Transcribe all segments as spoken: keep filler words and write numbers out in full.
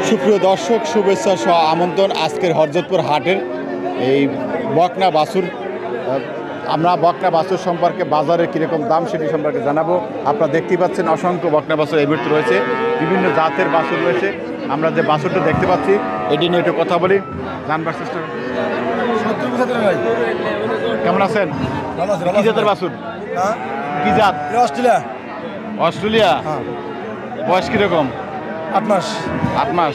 সুপ্রিয় দর্শক, শুভেচ্ছা সহ আমন্ত্রণ আজকের হরজতপুর হাটের এই বকনা বাছুর। আমরা বকনা বাছুর সম্পর্কে বাজারে কীরকম দাম সেটি সম্পর্কে জানাবো। আপনারা দেখতেই পাচ্ছেন অসংখ্য বকনা বাছুর এই মুহূর্তে রয়েছে, বিভিন্ন জাতের বাছুর রয়েছে। আমরা যে বাছুরটা দেখতে পাচ্ছি এটি নিয়ে একটু কথা বলি, জানবার চেষ্টা। কেমন আছেন? কি জাতের বাছুর? কি জাত? অস্ট্রেলিয়া। অস্ট্রেলিয়া। বয়স কিরকম? আট মাস। আট মাস।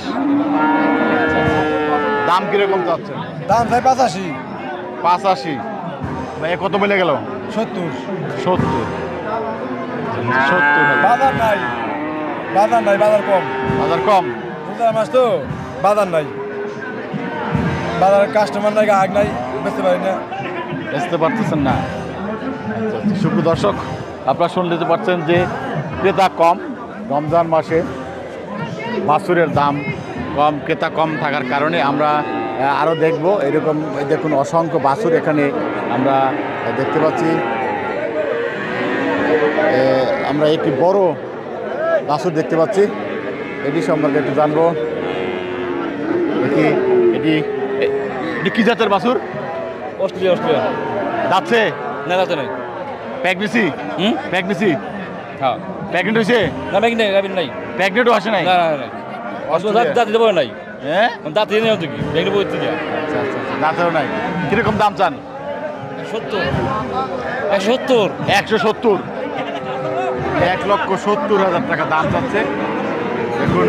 দাম কিরকম চাচ্ছেন? দাম চাই পাঁচাশি। পাঁচাশি। ভাই কত বলে গেল? সত্তর। সত্তর। সত্তর। বাজার নাই, বাজার নাই, বাজার কম। বাজার কম। রোজার মাস তো বাজার নাই, বাজারের কাস্টমার নাই, আগ নাই, বেচতে পারি না। বেচতে পারতেছেন না। সুপ্রিয় দর্শক, আপনারা শুনতে পারছেন যে ক্রেতা কম। রমজান মাসে বাছুরের দাম কম, ক্রেতা কম থাকার কারণে আমরা আরও দেখব এরকম। দেখুন অসংখ্য বাছুর এখানে আমরা দেখতে পাচ্ছি। আমরা একটি বড় বাছুর দেখতে পাচ্ছি, এটি সম্পর্কে একটু জানবো। এটি এটি এটি কি জাতের বাছুর? অস্ট্রেলিয়া। অস্ট্রেলিয়া যাচ্ছে না, যাচ্ছে নাই। প্রেগনেন্সি? হুম, প্রেগনেন্সি। হ্যাঁ, প্রেগনেন্ট হয়েছে? না ব্যাগ নেই, গাবিন নাই। প্রেগনেন্টও আসে নাই? না না না, অস্ট্রেলিয়া দাঁত দিতে পারে নাই। হ্যাঁ, দাঁত দিয়ে নেই কি ব্যাগ নেবো থেকে। আচ্ছা আচ্ছা, দাঁতেও নাই। কিরকম দাম চান? সত্তর। একশো সত্তর। একশো সত্তর। এক লক্ষ সত্তর হাজার টাকা দাম চাচ্ছে। দেখুন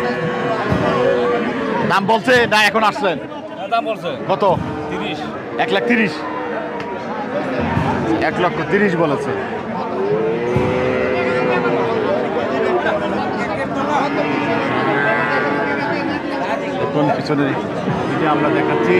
দাম বলছে না, এখন আসছেন? দাম বলছে কত? তিরিশ। এক লাখ তিরিশ। এক লক্ষ তিরিশ বলেছে। দেখুন পিছনে যদি আমরা দেখাচ্ছি,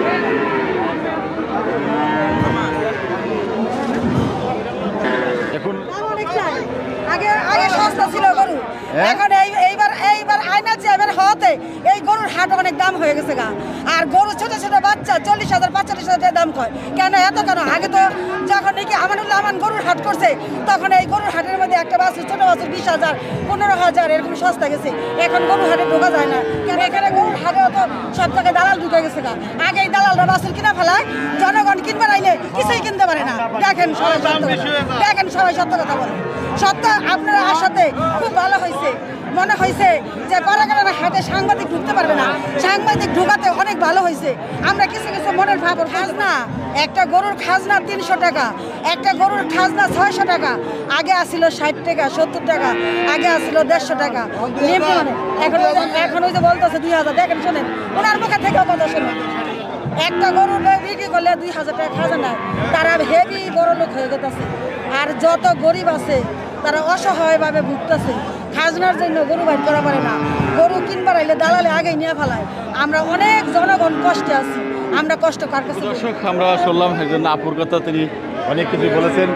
দেখুন আগে আগে সস্তা ছিল গরু, এখন এই এইবার এইবার আইনা চেয়ারম্যান হওয়াতে এই গরুর হাট অনেক দাম হয়ে গেছে গা। আর গরু ছোট ছোট বাচ্চা চল্লিশ হাজার পঁয়তাল্লিশ হাজার দাম কয় কেন? এত কেন? আগে তো যখন নাকি আমানুল্লাহ আমান গরুর হাট করছে তখন এই গরুর হাটের মধ্যে একটা বাছুর ছোট বাছুর বিশ হাজার পনেরো হাজার এরকম সস্তা গেছে। এখন গরুর হাটে ঢোকা যায় না কেন? এখানে গরুর হাটেও তো সব জায়গায় দালাল ঢুকে গেছে গা। আগে এই দালালরা বাছুর কিনা ফেলায়, জনগণ কিনবার আইলে কিছুই কিনতে পারে না। দেখেন সবাই সত্য কথা, দেখেন সবাই সত্য কথা বলে। সত্য আপনারা আসাতে খুব ভালো হয়েছে, মনে হয়েছে যে কলাকাটা হাটে সাংবাদিক ঢুকতে পারবে না, সাংবাদিক ঢুকাতে অনেক ভালো হয়েছে। আমরা কিছু কিছু মনের ভাব খাজনা, একটা গরুর খাজনা তিনশো টাকা, একটা গরুর খাজনা ছয়শো টাকা। আগে আসছিল ষাট টাকা সত্তর টাকা, আগে আসছিল দেড়শো টাকা নিম্ন। মানে এখন এখন ওই যে বলতেছে দুই হাজার। দেখেন শোনেন, ওনার মুখে থেকেও কথা শোনেন। একটা গরু বিক্রি করলে দুই হাজার টাকা খাজনা, তারা হেভি বড় লোক হয়ে গেছে। আর যত গরিব আছে তারা অসহায়ভাবে ভুগতেছে, খাজনার জন্য গরু বাইর করা পারে না। গরু কিনবার আইলে দালালে আগেই নিয়ে ফেলায়। আমরা অনেক জনগণ কষ্টে আছি, আমরা কষ্ট কার কাছে? দর্শক, আমরা শুনলাম একজন আপুর কথা, তিনি অনেক কিছু বলেছেন।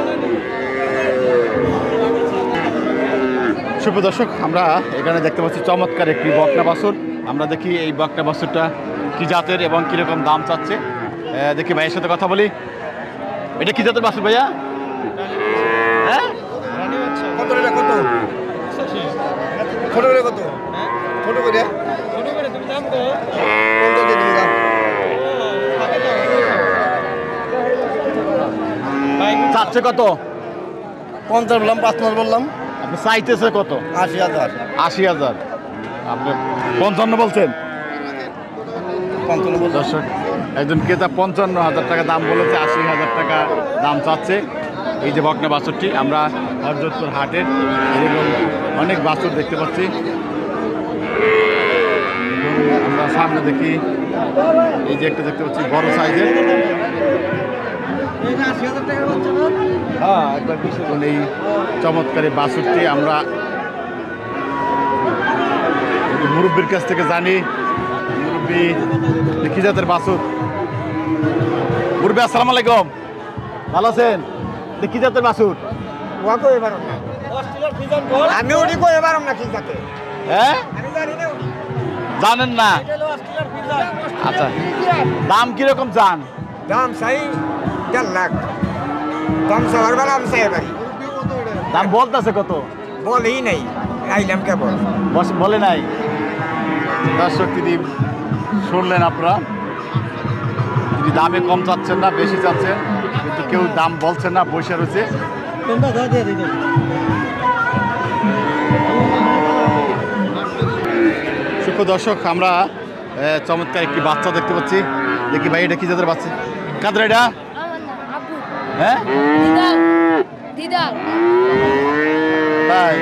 শুভ দর্শক, আমরা এখানে দেখতে পাচ্ছি চমৎকার একটি বকনা বাছুর। আমরা দেখি এই বকনা বাছুরটা কি জাতের এবং কিরকম দাম চাচ্ছে। দেখি ভাইয়ের সাথে কথা বলি। এটা কি জাতের বাছুর ভাইয়া? হ্যাঁ, কত করে? কত ছোট করে? কত ছোট করে? ছোট করে তুমি দাম কো কোনটা দিয়ে তুমি দাম? চাচ্ছে কত? পঞ্চাশ বললাম, পাঁচ মাস বললাম। আপনি চাইতেছে কত? আশি হাজার। আশি হাজার। আপনি পঞ্চান্ন বলছেন? পঞ্চান্ন বললাম। দর্শক, একজন ক্রেতা পঞ্চান্ন হাজার টাকা দাম বলেছে, আশি হাজার টাকা দাম চাচ্ছে এই যে বকনা বাছুরটি। আমরা হরজতপুর হাটের এরকম অনেক বাছুর দেখতে পাচ্ছি। আমরা সামনে দেখি এই যে একটা দেখতে পাচ্ছি বড় সাইজের। হ্যাঁ, একবার বিশেষ এই চমৎকার এই বাছুরটি আমরা মুরব্বীর কাছ থেকে জানি। মুরব্বী, কি জাতের বাছুর? মুরব্বী আসসালামু আলাইকুম, ভালো আছেন? কি জাতের বাছুর? আমি ওটি কই এবার না কি জাতে? হ্যাঁ, জানেন না? আচ্ছা, দাম কিরকম চান? দাম চাই দেড় লাখ। দাম চাওয়ার বেলা আমি চাই এবারই। দাম বলতেছে কত? বলেই নাই, আইলাম কেবল। বলে নাই? দর্শক তিনি শুনলেন আপনারা, তিনি দামে কম চাচ্ছেন না, বেশি চাচ্ছেন, কিন্তু কেউ দাম বলছেন না, বসে রয়েছে। সুপ্র দর্শক, আমরা আহ, চমৎকার একটি বাচ্চা দেখতে পাচ্ছি। দেখি ভাই, এটা কি জাতের বাচ্চা? কাদের এটা? হ্যাঁ তাই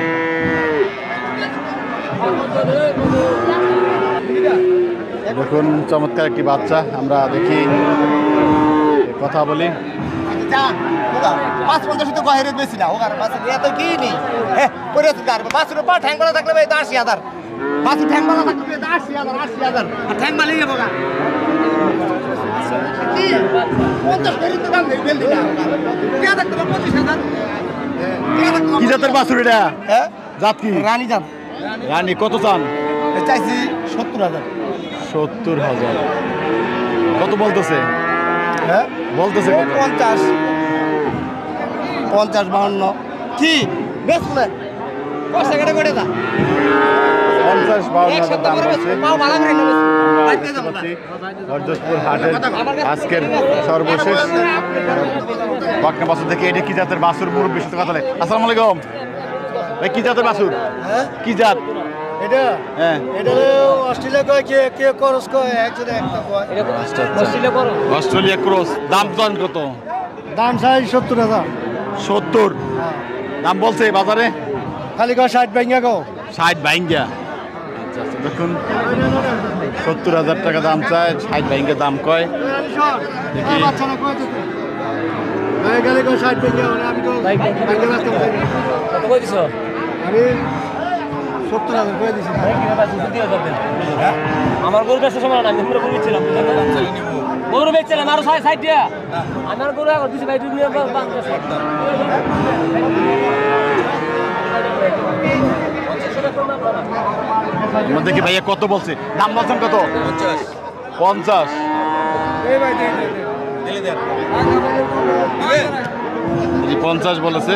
দেখুন, চমৎকার একটি বাচ্চা। আমরা দেখি, কথা বলি। পাঁচ পঞ্চাশ তো গহের বেশি না ওখানে এত কি নেই হ্যাঁ করে বাসুর পা ঠ্যাং বালা থাকলে ভাই আশি হাজার বাসুর ঠ্যাং বালা থাকলে আশি হাজার আশি হাজার আর ঠ্যাং বালিয়ে যাবো গা পঞ্চাশ করে তো দাম নেই বেলদি না কে দেখতে পাবো পঁচিশ হাজার কি জাতের বাছুর এটা? হ্যাঁ জাত কি? রানী যান রানী। কত চান? চাইছি সত্তর হাজার সত্তর হাজার। কত বলতেছে? হ্যাঁ বলতেছে কত? পঞ্চাশ পঞ্চাশ বাহান্ন কি বেশ বলে দশ টাকাটা করে দা পঞ্চাশ বাউন্ন এক হাজার সপ্তাহ দাম পরে বলছে। পাও ভালো করে নেবে আমরা দেখতে পাচ্ছি হরজতপুর হাটের আজকের সর্বশেষ বকনা বাছুর থেকে। এটা কি জাতের বাছুর? মুরব্বী সাথে কথা বলে। আসসালামু আলাইকুম ভাই, কি জাতের বাছুর? হ্যাঁ কি জাত? এটা হ্যাঁ, এটা অস্ট্রেলিয়া কয় কে কে করস কয় একজনে একটা কয় অস্ট্রেলিয়া ক্রস। দাম চান কত? দাম চাই সত্তর হাজার সত্তর দাম বলছে বাজারে? খালি কয় ষাট ব্যাঙ্গা কো ষাট বাইঙ্গা। আচ্ছা আচ্ছা, দেখুন সত্তর হাজার টাকা দাম চায়, ষাট বাইঙ্গা দাম কয়। দেখি গেলে কয় ষাট ব্যাঙ্গা আমি তো কত কই দিছো? আমি সত্তর হাজার করে দিছি আমার গরু বেচার সময় না, আমি গরু বেচছিলাম, গরু বেচছিলাম আরো সাড়ে ষাট টাকা। আমার গরু এখন দিছি ভাই দুই আমরা দেখি ভাইয়া কত বলছে, দাম বলছেন কত? পঞ্চাশ। এই পঞ্চাশ বলেছে।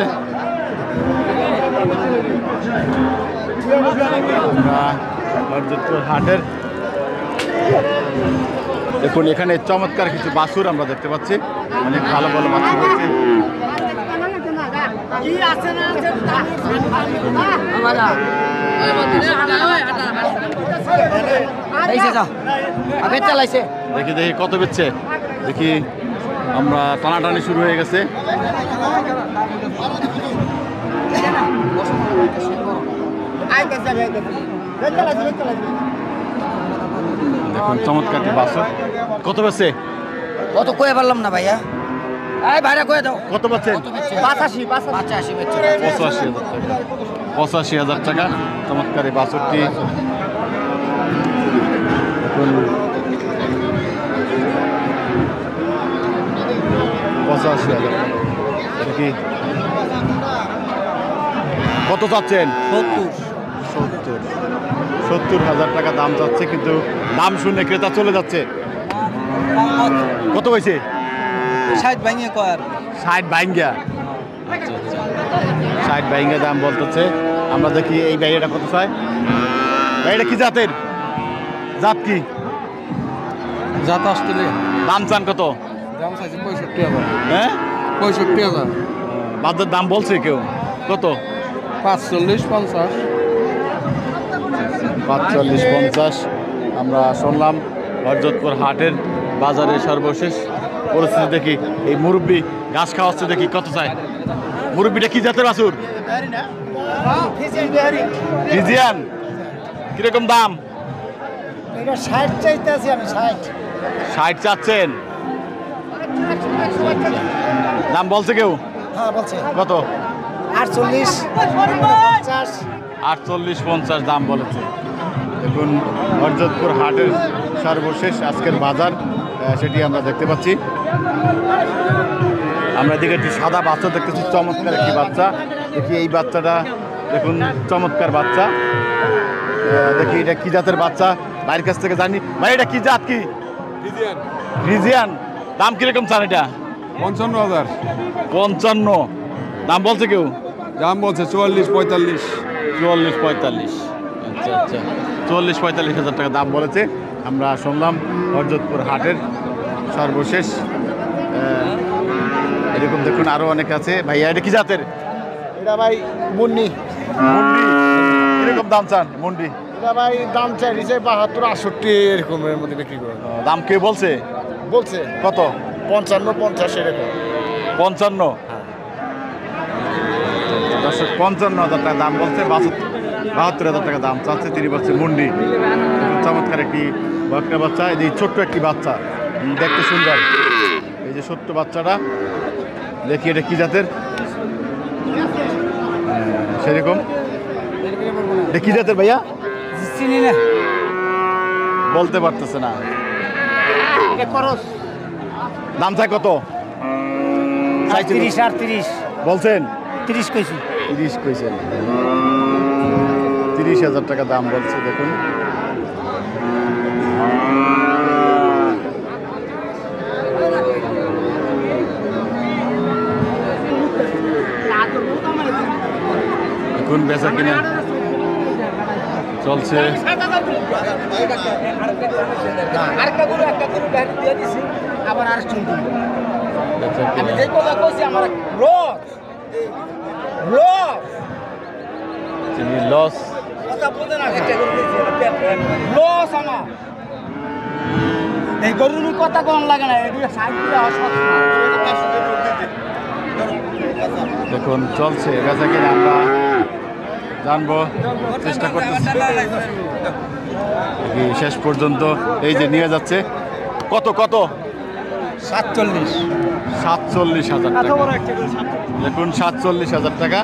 আমরা হরজতপুর হাটের দেখুন, এখানে চমৎকার কিছু বাছুর আমরা দেখতে পাচ্ছি, অনেক ভালো ভালো বাছুর রয়েছে। দেখি দেখি কত বেচছে, দেখি। আমরা টানাটানি শুরু হয়ে গেছে। দেখুন চমৎকার বাছুর। কত বেচছে? কত কয়ে পারলাম না ভাইয়া এই ভাইরা কয়ে দাও কত পাচ্ছেন? পঁচাশি পঁচাশি পঁচাশি হাজার টাকা। পঁচাশি হাজার টাকা চমৎকার এই বাছুরটি। দেখুন পঁচাশি হাজার টাকা। দেখি কত চাচ্ছেন? সত্তর সত্তর সত্তর হাজার টাকা দাম চাচ্ছে, কিন্তু দাম শুনে ক্রেতা চলে যাচ্ছে। কত হয়েছে? ষাট ভাঙিয়ে কয় আর ষাট বাইঙ্গা। আচ্ছা আচ্ছা, ষাট বাইঙ্গা দাম বলতেছে। আমরা দেখি এই বাইরেটা কত চাই। বাইরেটা কি জাতের? জাত কি? জাত অস্ট্রেলিয়া দাম চান কত? দাম চাইছে পঁয়ষট্টি হাজার হ্যাঁ, পঁয়ষট্টি হাজার বাজার দাম বলছে কেউ কত? পাঁচচল্লিশ পঞ্চাশ পাঁচচল্লিশ পঞ্চাশ। আমরা শুনলাম হরজতপুর হাটের বাজারের সর্বশেষ পরিস্থিতি। দেখি এই মুরব্বি ঘাস খাওয়াচ্ছে, দেখি কত চাই। মুরব্বিটা কি জাতের বাছুর? ফিজিয়ান। কিরকম দাম? এটা ষাট চাইতে আছি আমি ষাট ষাট চাচ্ছেন? দাম বলছে কেউ? হ্যাঁ বলছে কত? আটচল্লিশ পঞ্চাশ আটচল্লিশ পঞ্চাশ দাম বলেছে। দেখুন হরজতপুর হাটের সর্বশেষ আজকের বাজার, আহ, সেটি আমরা দেখতে পাচ্ছি। আমরা এদিকে একটি সাদা বাচ্চা দেখতেছি, চমৎকার একটি বাচ্চা। দেখি এই বাচ্চাটা, দেখুন চমৎকার বাচ্চা। আহ, দেখি এটা কি জাতের বাচ্চা, ভাইয়ের কাছ থেকে জানি। ভাই এটা কি জাত? কি ফ্রিজিয়ান? দাম কিরকম চান এটা? পঞ্চান্ন হাজার পঞ্চান্ন দাম বলছে কেউ? দাম বলছে চুয়াল্লিশ পঁয়তাল্লিশ চুয়াল্লিশ পঁয়তাল্লিশ। আচ্ছা আচ্ছা চল্লিশ পঁয়তাল্লিশ হাজার টাকা দাম বলেছে। আমরা শুনলাম হরজতপুর হাটের সর্বশেষ। আহ, এরকম দেখুন আরো অনেক আছে। ভাইয়া এটা কি জাতের? এটা ভাই মুন্নি, মুন্ডি কিরকম দাম চান মুন্ডি? এটা ভাই দাম চাই নিচে বাহাত্তর আটষট্টি এরকমের মধ্যে বিক্রি করে। আহ, দাম কে বলছে? বলছে কত? পঞ্চান্ন পঞ্চাশ এরকম। পঞ্চান্ন। দর্শক পঞ্চান্ন হাজার টাকা দাম বলছে, বাহাত্তর বাহাত্তর হাজার টাকা দাম চাচ্ছে। তিনি বলছে মুন্ডি। খুব চমৎকার একটি বকনা বাচ্চা, এই যে ছোট্ট একটি বাচ্চা, উম, দেখতে সুন্দর। এই যে ছোট্ট বাচ্চাটা দেখি এটা কি জাতের? হ্যাঁ, সেরকম এটা কি জাতের ভাইয়া? চিনি না বলতে পারতেছে না। দাম চাই কত? চাইছে কত? তিরিশ আটত্রিশ বলছেন তিরিশ কইছি। তিরিশ কইছেন, তিরিশ হাজার টাকা দাম বলছে। দেখুন দেখুন বেচা কিনা চলছে। আরেকটা গরু একটা গরু ব্যাট দিয়ে দিছি আবার আর শুনতে বেচা আমি কিনা যে কথা কইছি আমার লস লস তিনি লস। কথা বলতে না একটা গরু দিছি লস আমার এই গরুর কথা কম লাগে না এদিকে সাইড দিয়ে অসৎ দেখুন চলছে বেচা কিনা, আমরা জানবো চেষ্টা করতেছি কি শেষ পর্যন্ত। এই যে নিয়ে যাচ্ছে কত কত? সাতচল্লিশ সাতচল্লিশ হাজার টাকা। দেখুন সাতচল্লিশ হাজার টাকা।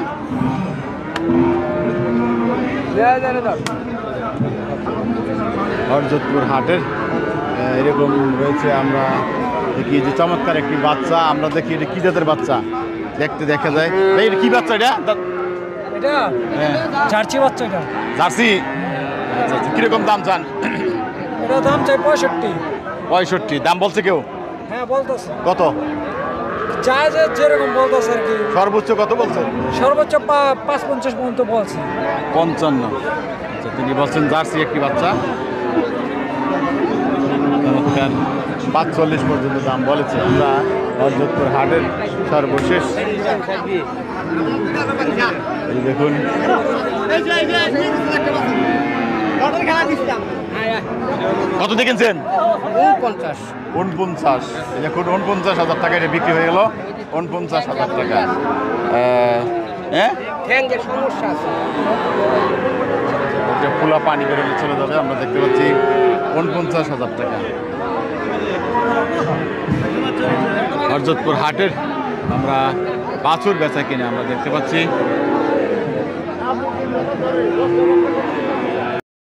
হরজতপুর হাটের আহ, এরকম রয়েছে। আমরা দেখি যে চমৎকার একটি বাচ্চা, আমরা দেখি এটা কি জাতের বাচ্চা দেখতে দেখা যায়। ভাই এটা কি বাচ্চা? এটা এটা হ্যাঁ জার্সি বাচ্চা এটা জার্সি। আচ্ছা আচ্ছা কিরকম দাম চান? এটা দাম চাই পঁয়ষট্টি। পঁয়ষট্টি দাম বলছে কেউ? হ্যাঁ বলতেছে কত? চাই যে যেরকম বলতেছে আর কি, সর্বোচ্চ কত বলছে? সর্বোচ্চ পা- পাঁচ পঞ্চাশ পর্যন্ত বলছে। পঞ্চান্ন। আচ্ছা তিনি বলছেন জার্সি একটি বাচ্চা, চমৎকার পাঁচচল্লিশ পর্যন্ত দাম বলেছে। আমরা হরজতপুর হাটের সর্বশেষ। এই দেখুন কত দেখেছেন? পঞ্চাশ উনপঞ্চাশ। এই দেখুন উনপঞ্চাশ হাজার টাকা এটা বিক্রি হয়ে গেল। উনপঞ্চাশ হাজার টাকা। আহ, হ্যাঁ ঠ্যাঙ্গের সমস্যা আছে। যে ফুলা পানি বেরোলে চলে যাবে। আমরা দেখতে পাচ্ছি উনপঞ্চাশ হাজার টাকা। হরজতপুর হাটের আমরা বাছুর বেচা কিনে আমরা দেখতে পাচ্ছি।